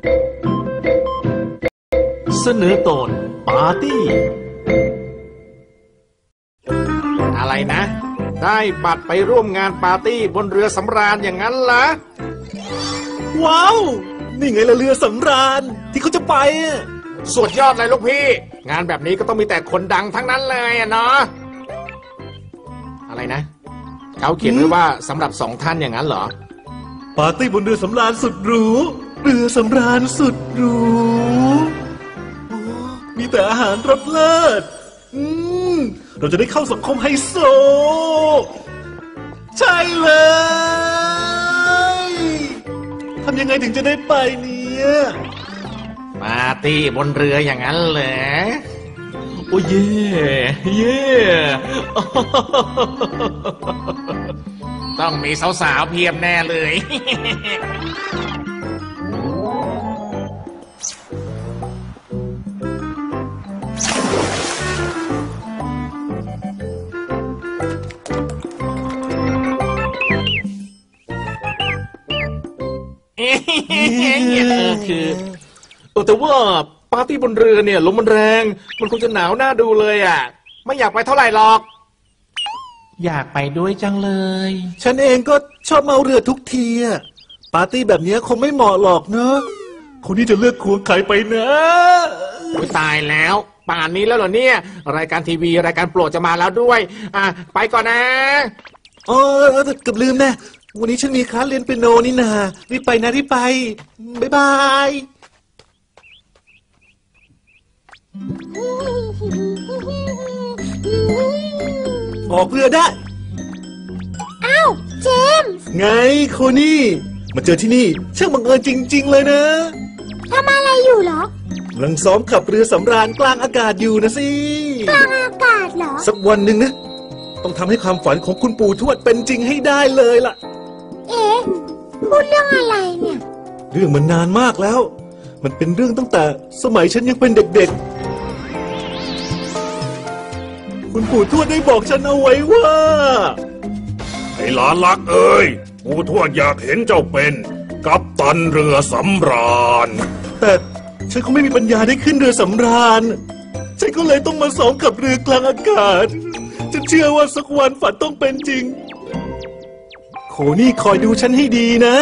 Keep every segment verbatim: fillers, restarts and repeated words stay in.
เสนอตอนปาร์ตี้อะไรนะได้บัตรไปร่วมงานปาร์ตี้บนเรือสำราญอย่างนั้นเหรอว้าวนี่ไงล่ะเรือสำราญที่เขาจะไปอ่ะสุดยอดเลยลูกพี่งานแบบนี้ก็ต้องมีแต่คนดังทั้งนั้นเลยอ่ะเนาะอะไรนะเขาเขียนไว้ว่าสำหรับสองท่านอย่างนั้นเหรอปาร์ตี้บนเรือสำราญสุดหรูเรือสำราญสุดหรูมีแต่อาหารรสเลิศอืมเราจะได้เข้าสังคมไฮโซใช่เลยทำยังไงถึงจะได้ไปเนี่ยปาร์ตี้บนเรืออย่างนั้นเหรอโอ้เย่เย่ต้องมีสาวๆเพียบแน่เลยคือแต่ว่าปาร์ตี้บนเรือเนี่ยลมมันแรงมันคงจะหนาวน่าดูเลยอ่ะไม่อยากไปเท่าไหร่หรอกอยากไปด้วยจังเลยฉันเองก็ชอบเมาเรือทุกทีอ่ะปาร์ตี้แบบนี้คงไม่เหมาะหรอกเนอะคนที่จะเลือกควงใครไปนะตายแล้วป่านนี้แล้วเหรอเนี่ยรายการทีวีรายการโปรดจะมาแล้วด้วยอ่ะไปก่อนนะอ๋อเกือบลืมนะวันนี้ฉันมีคลาสเรียนเปียโนนี่นารีบไปนะรีบไปบ๊ายบายออกเรือได้อ้าวเจมส์ไงโคนี่มาเจอที่นี่ช่างบังเอิญจริงๆเลยนะทำอะไรอยู่เหรอกำลังซ้อมขับเรือสำราญกลางอากาศอยู่นะสิกลางอากาศเหรอสักวันหนึ่งนะต้องทำให้ความฝันของคุณปู่ทวดเป็นจริงให้ได้เลยล่ะเอ๊ะพูดเรื่องอะไรเนี่ยเรื่องมันนานมากแล้วมันเป็นเรื่องตั้งแต่สมัยฉันยังเป็นเด็กๆคุณปู่ทวดได้บอกฉันเอาไว้ว่าไอ้หลานรักเอ้ยปู่ทวดอยากเห็นเจ้าเป็นกัปตันเรือสำราญแต่ฉันคงไม่มีปัญญาได้ขึ้นเรือสำราญฉันก็เลยต้องมาซ้อมกับเรือกลางอากาศฉันเชื่อว่าสักวันฝันต้องเป็นจริงโคนี่คอยดูฉันให้ดีนะ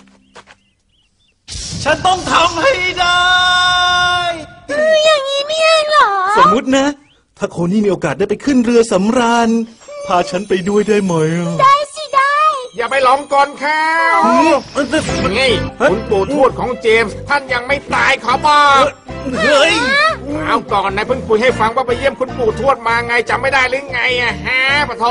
ฉันต้องทำให้ได้อย่างนี้ไม่ได้หรอสมมุตินะถ้าโคนี่มีโอกาสได้ไปขึ้นเรือสำราญพาฉันไปด้วยได้ไหมได้สิได้อย่าไปหลงกลเขาไงคุณปู่ทวดของเจมส์ท่านยังไม่ตายขอบอกเฮ้ยเอาก่อนนายเพิ่งคุยให้ฟังว่าไปเยี่ยมคุณปู่ทวดมาไงจำไม่ได้หรือไงอะฮะปะทอ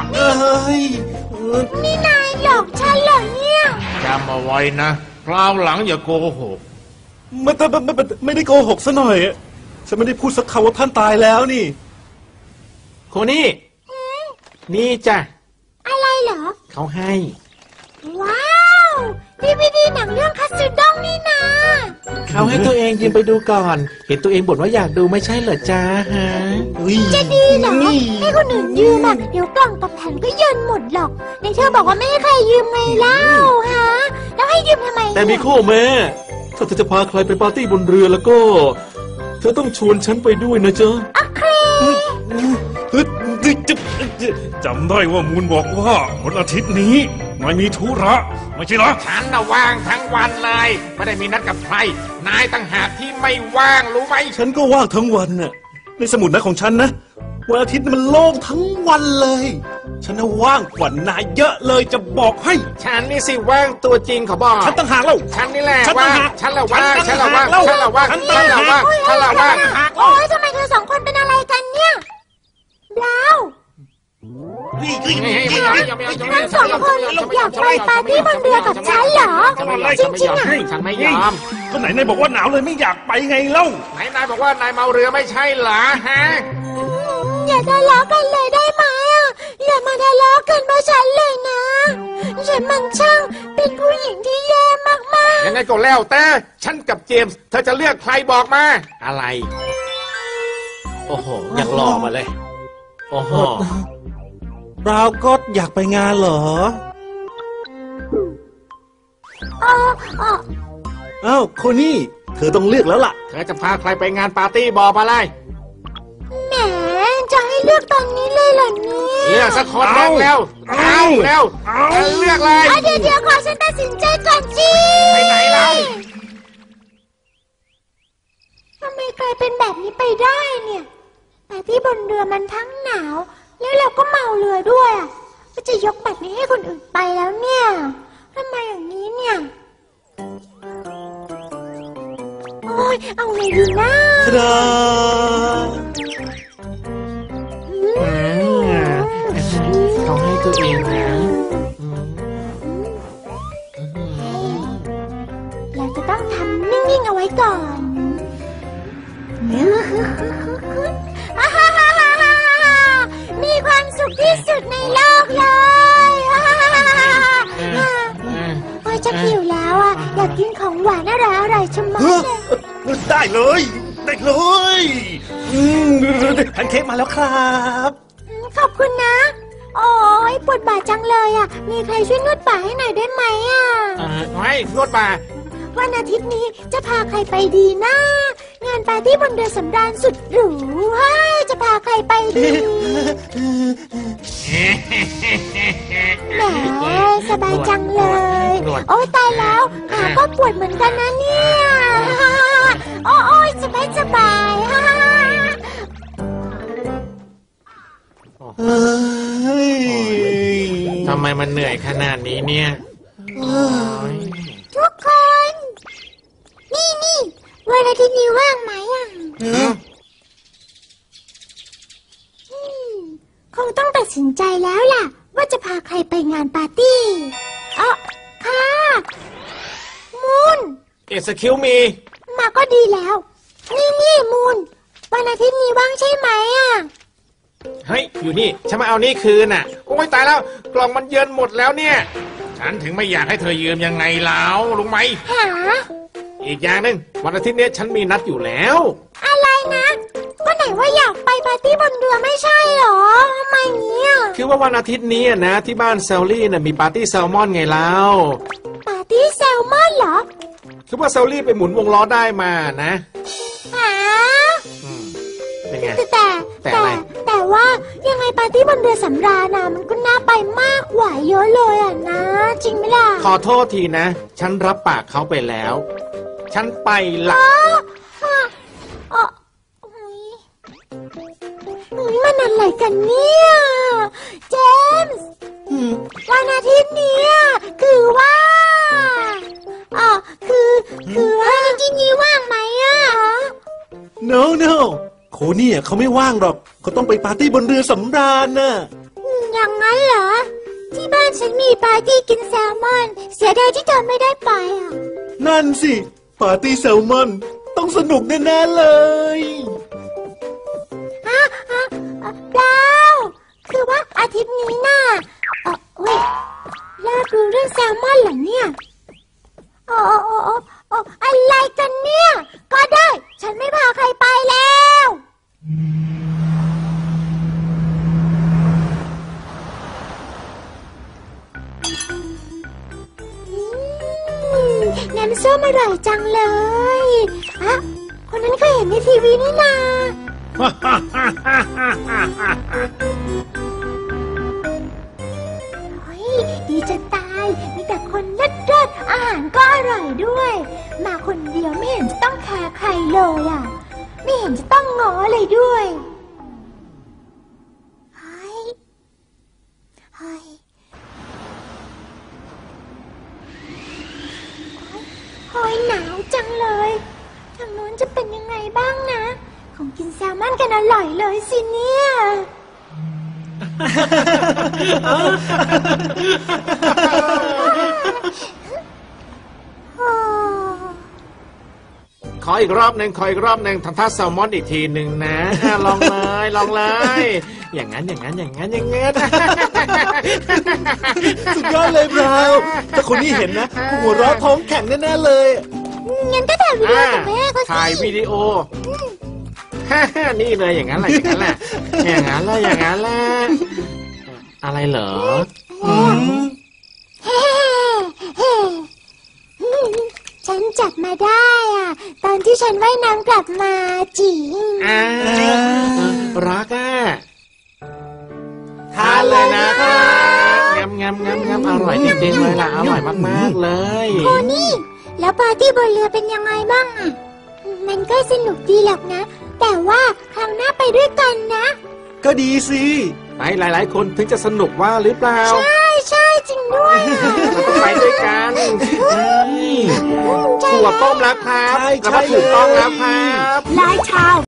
นี่นายหลอกฉันเหรอเนี่ยจำเอาไว้นะคราวหลังอย่าโกหกไม่ไม่ไม่ไม่ได้โกหกซะหน่อยฉันไม่ได้พูดสักคำว่าท่านตายแล้วนี่โคนี่นี่จ้ะอะไรเหรอเขาให้ว้าวดีวีดีหนังเรื่องคัตสึด้งนี่นาเขาให้ตัวเองยืมไปดูก่อนเห็นตัวเองบ่นว่าอยากดูไม่ใช่เหรอจ้าฮะจะดีเหรอให้คนอื่นยืมอ่ะเดี๋ยวกล่องตอบแทนก็เยินหมดหรอกในเธอบอกว่าไม่ให้ใครยืมไงเล่าฮะแล้วให้ยืมทำไมแต่มีข้อแม้ถ้าเธอจะพาใครไปปาร์ตี้บนเรือแล้วก็เธอต้องชวนฉันไปด้วยนะจ๊ะโอเคจำได้ว่ามูลบอกว่าวันอาทิตย์นี้นายมีธุระไม่ใช่เหรอฉันน่ะว่างทั้งวันเลยไม่ได้มีนัดกับใครนายต่างหากที่ไม่ว่างรู้ไหมฉันก็ว่างทั้งวันน่ะในสมุดนะของฉันนะวันอาทิตย์มันโล่งทั้งวันเลยฉันน่ะว่างกว่านายเยอะเลยจะบอกให้ฉันนี่สิว่างตัวจริงเขาบอกฉันต่างหากเล่าฉันนี่แหละว่างฉันละว่างฉันละว่างฉันละว่างฉันละว่างฉันละว่างโอ๊ยทำไมเธอสองคนเป็นอะไรกันเนี่ยแล้วทั้งสองคนอยากไปปาร์ตี้บนเรือกับฉันเหรอจริงๆอ่ะฉันไม่ยอมก็ไหนนายบอกว่าหนาวเลยไม่อยากไปไงเล่าไหนนายบอกว่านายเมาเรือไม่ใช่เหรอฮะอย่าทะเลาะกันเลยได้ไหมอ่ะอย่ามาทะเลาะกันเพราะฉันเลยนะฉันมันช่างเป็นผู้หญิงที่แย่มากๆยังไงก็แล้วแต่ฉันกับเจมส์เธอจะเลือกใครบอกมาอะไรโอ้โหอยากหล่อมาเลยโอ้โหเราก็อยากไปงานเหรออ๋ออ๋ออ้าวโคนี่เธอต้องเลือกแล้วล่ะเธอจะพาใครไปงานปาร์ตี้บอกมาเลยแหมจะให้เลือกตอนนี้เลยเหรอเนี่ยเลือกสักคนหนึ่งแล้วเอาเร็วเออเลือกเลยอ่ะเดี๋ยวเดี๋ยวขอฉันตัดสินใจก่อนสิไปไหนเราทำไมกลายเป็นแบบนี้ไปได้เนี่ยแต่ที่บนเรือมันทั้งหนาว แล้วเราก็เมาเรือด้วยอ่ะก็จะยกบัตรนี้ให้คนอื่นไปแล้วเนี่ยทำไมอย่างนี้เนี่ยโอ้ยเอาไงดีนะครับอือืมมเขาให้ตัวเองนะอืมเราจะต้องทำนิ่งๆเอาไว้ก่อนอ่าฮ่าฮ่าฮ่าฮ่ามีความสุขที่สุดในโลกเลยอ่าฮ่าฮ่าฮ่าฮ่าอ่าโอ้ยจะหิวแล้วอ่ะอยากกินของหวานอร่อยอร่อยๆชะมัดเฮ้เลยยได้เลยได้เลยอืมแพนเค้กมาแล้วครับอืมขอบคุณนะ โอ้ยปวดบ่าจังเลยอ่ะ มีใครช่วยนวดบ่าให้หน่อยได้ไหมอ่ะเออไม่นวดบ่าวันอาทิตย์นี้จะพาใครไปดีนะ งานปาร์ตี้บนเรือสำราญสุดหรูเฮ้ยจะพาใครไปดีแหมสบายจังเลย โอ้ยตายแล้วขาก็ปวดเหมือนกันนะเนี่ยโอ้ยสบายสบายฮ่าเฮ้ยทำไมมันเหนื่อยขนาดนี้เนี่ยโอ้ยทุกคน นี่นี่วันอาทิตย์นี้ว่างไหมอ่ะเอออืมคงต้องตัดสินใจแล้วล่ะ ว่าจะพาใครไปงานปาร์ตี้อ๋อค่ะมูนเอสคิวมีมาก็ดีแล้ว นี่นี่มูนวันอาทิตย์นี้ว่างใช่ไหมอ่ะเฮ้ยอยู่นี่ฉันมาเอานี่คืนน่ะโอ้ยตายแล้วกล่องมันเยินหมดแล้วเนี่ยฉันถึงไม่อยากให้เธอยืมยังไงแล้วรู้ไหมหาอีกอย่างหนึ่งวันอาทิตย์นี้ฉันมีนัดอยู่แล้วอะไรนะก็ไหนว่าอยากไปปาร์ตี้บนเรือไม่ใช่หรอทำไมเงี้ยคือว่าวันอาทิตย์นี้นะที่บ้านแซลลี่น่ะมีปาร์ตี้แซลมอนไงแล้วปาร์ตี้แซลมอนเหรอคือว่าแซลลี่ไปหมุนวงล้อได้มานะหาอืมเป็นไงแต่แต่แต่อะไรแต่ว่ายังไงปาร์ตี้บนเรือสำราญน่ะมันก็น่าไปมากกว่าเยอะเลยอ่ะนะ จริงไหมล่ะขอโทษทีนะ ฉันรับปากเขาไปแล้ว ฉันไปละอ๋อฮะอ๋ออุ๊ยอุ๊ยมันอะไรกันเนี่ยเจมส์อืมวันอาทิตย์เนี้ยคือว่าอ๋อคือคือว่าวันอาทิตย์นี้ว่างไหมอ่ะ no no โคนี่อ่ะเขาไม่ว่างหรอกเขาต้องไปปาร์ตี้บนเรือสำราญน่ะอืมอย่างนั้นเหรอ ที่บ้านฉันมีปาร์ตี้กินแซลมอน เสียดายที่เธอไม่ได้ไปอ่ะนั่นสิ ปาร์ตี้แซลมอน ต้องสนุกแน่ๆเลยฮะฮะอ่ะเปล่าคือว่าอาทิตย์นี้น่ะเออเว้ยเลิกดูเรื่องแซลมอนเหรอเนี่ยโอ้โอ้โอ้โอ้โอ้อะไรกันเนี่ย ก็ได้ ฉันไม่พาใครไปแล้วอืมน้ำส้มอร่อยจังเลยอะคนนั้นเคยเห็นในทีวีนี่นา เฮ้ยดีจะตาย มีแต่คนเลิศๆอาหารก็อร่อยด้วย มาคนเดียวไม่เห็นจะต้องแคร์ใครเลยอ่ะ ไม่เห็นจะต้องง้อเลยด้วยเฮ้ยเฮ้ยเฮ้ยหนาวจังเลยทางนู้นจะเป็นยังไงบ้างนะคงกินแซลมอนกันอร่อยเลยสิเนี่ยโอ้ขออีกรอบหนึ่งขออีกรอบหนึ่งทำท่าแซลมอนอีกทีหนึ่งนะอ่ะลองเลยลองเลย อย่างนั้นอย่างนั้นอย่างนั้นอย่างนั้นสุดยอดเลยบราวน์ถ้าคนนี้เห็นนะหัวเราะท้องแข็งแน่ๆเลยงั้นก็ถ่ายวิดีโอกับแม่เขาสิถ่ายวิดีโอ นี่เลยอย่างนั้นแหละอย่างนั้นแหละอย่างนั้นแหละอย่างนั้นแหละอะไรเหรออืมเฮ้เฮ้ฉัฉันจับมาได้อ่ะ ตอนที่ฉันว่ายน้ำกลับมาจริงอ่ารักอ่ะทานเลยนะครับงามงามงามงามอร่อยจริงๆเลยล่ะอร่อยมากๆเลยโคนี่ แล้วปาร์ตี้บนเรือเป็นยังไงบ้างอ่ะ มันก็สนุกดีหรอกนะ แต่ว่าครั้งหน้าไปด้วยกันนะก็ดีสิไปหลายๆคนถึงจะสนุกว่าหรือเปล่าใช่ใช่จริงด้วยอ่ะเราต้องไปด้วยกันนี่ใช่ถั่วต้มแล้วครับใช่แล้วใช่ก็ถูกต้องแล้วครับลายชาว